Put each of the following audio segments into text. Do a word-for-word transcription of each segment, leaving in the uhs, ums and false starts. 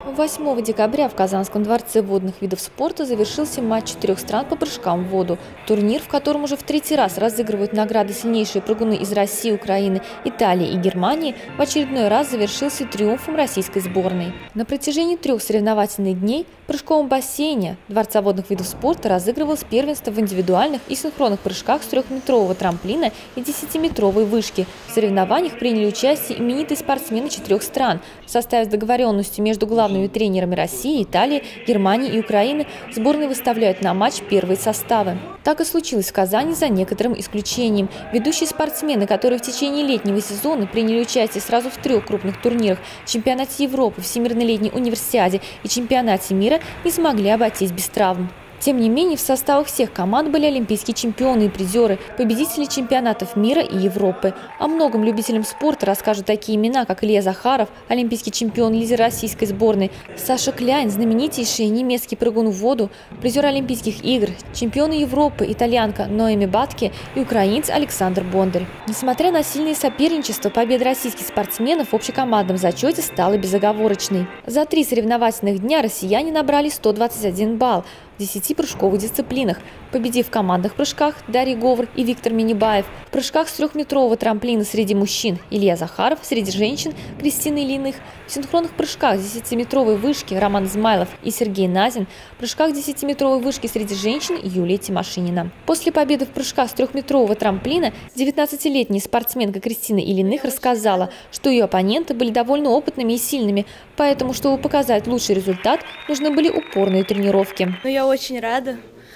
восьмого декабря в Казанском дворце водных видов спорта завершился матч четырех стран по прыжкам в воду. Турнир, в котором уже в третий раз разыгрывают награды сильнейшие прыгуны из России, Украины, Италии и Германии, в очередной раз завершился триумфом российской сборной. На протяжении трех соревновательных дней в прыжковом бассейне Дворца водных видов спорта разыгрывалось первенство в индивидуальных и синхронных прыжках с трехметрового трамплина и десятиметровой вышки. В соревнованиях приняли участие именитые спортсмены четырех стран. В составе с договоренностью между главными тренерами России, Италии, Германии и Украины сборные выставляют на матч первые составы. Так и случилось в Казани за некоторым исключением. Ведущие спортсмены, которые в течение летнего сезона приняли участие сразу в трех крупных турнирах – чемпионате Европы, Всемирной летней универсиаде и чемпионате мира, не смогли обойтись без травм. Тем не менее, в составах всех команд были олимпийские чемпионы и призеры, победители чемпионатов мира и Европы. О многом любителям спорта расскажут такие имена, как Илья Захаров, олимпийский чемпион, лидер российской сборной, Саша Кляйн, знаменитейший немецкий прыгун в воду, призер Олимпийских игр, чемпионы Европы, итальянка Ноэми Батке и украинец Александр Бондарь. Несмотря на сильное соперничество, победа российских спортсменов в общекомандном зачете стала безоговорочной. За три соревновательных дня россияне набрали сто двадцать один балл в десяти прыжковых дисциплинах, победив в командных прыжках Дарья Говор и Виктор Минибаев, в прыжках с трехметрового трамплина среди мужчин Илья Захаров, среди женщин Кристина Ильиных, в синхронных прыжках с десятиметровой вышки Роман Измайлов и Сергей Назин, в прыжках десятиметровой вышки среди женщин Юлия Тимошинина. После победы в прыжках с трехметрового трамплина девятнадцатилетняя спортсменка Кристина Ильиных рассказала, что ее оппоненты были довольно опытными и сильными, поэтому, чтобы показать лучший результат, нужны были упорные тренировки. Но я очень рада.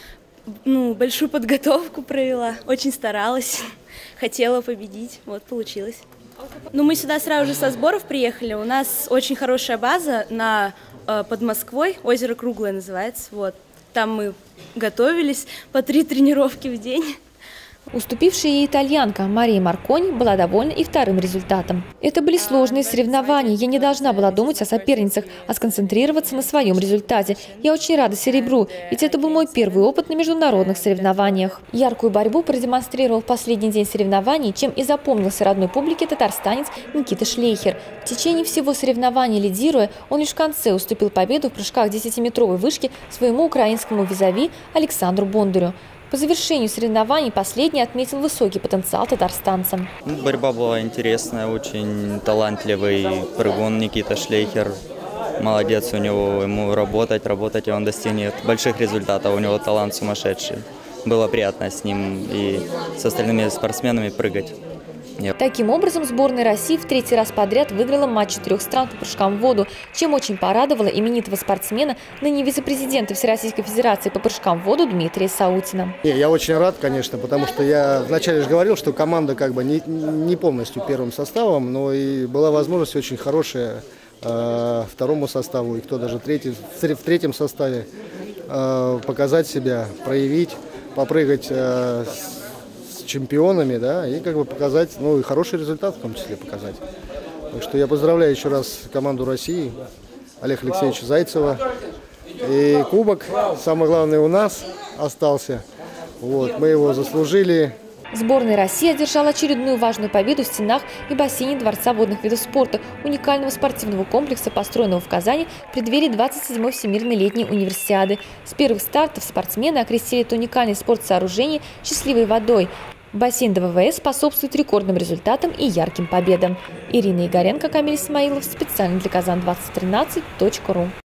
Ну, большую подготовку провела, очень старалась, хотела победить, вот получилось. Ну, мы сюда сразу же со сборов приехали, у нас очень хорошая база на, э, под Москвой, озеро Круглое называется, вот. Там мы готовились по три тренировки в день. Уступившая ей итальянка Мария Маркони была довольна и вторым результатом. Это были сложные соревнования, я не должна была думать о соперницах, а сконцентрироваться на своем результате. Я очень рада серебру, ведь это был мой первый опыт на международных соревнованиях. Яркую борьбу продемонстрировал в последний день соревнований, чем и запомнился родной публике татарстанец Никита Шлейхер. В течение всего соревнования лидируя, он лишь в конце уступил победу в прыжках десятиметровой вышки своему украинскому визави Александру Бондарю. По завершению соревнований последний отметил высокий потенциал татарстанца. Борьба была интересная, очень талантливый прыгун Никита Шлейхер. Молодец, у него ему работать, работать, и он достигнет больших результатов, у него талант сумасшедший. Было приятно с ним и с остальными спортсменами прыгать. Таким образом, сборная России в третий раз подряд выиграла матч четырех стран по прыжкам в воду, чем очень порадовала именитого спортсмена, ныне вице-президента Всероссийской Федерации по прыжкам в воду Дмитрия Саутина. Я очень рад, конечно, потому что я вначале же говорил, что команда как бы не, не полностью первым составом, но и была возможность очень хорошая э, второму составу, и кто даже третий, в третьем составе э, показать себя, проявить, попрыгать э, с чемпионами, да, и как бы показать, ну и хороший результат в том числе показать. Так что я поздравляю еще раз команду России, Олега Алексеевича Зайцева. И кубок, самое главное, у нас остался. Вот, мы его заслужили. Сборная России одержала очередную важную победу в стенах и бассейне Дворца водных видов спорта, уникального спортивного комплекса, построенного в Казани в преддверии двадцать седьмой Всемирной летней универсиады. С первых стартов спортсмены окрестили это уникальное спортсооружение счастливой водой. Бассейн ДВВС способствует рекордным результатам и ярким победам. Ирина Игоренко, Камиль Исмаилов, специально для Казан двадцать тринадцать точка ру.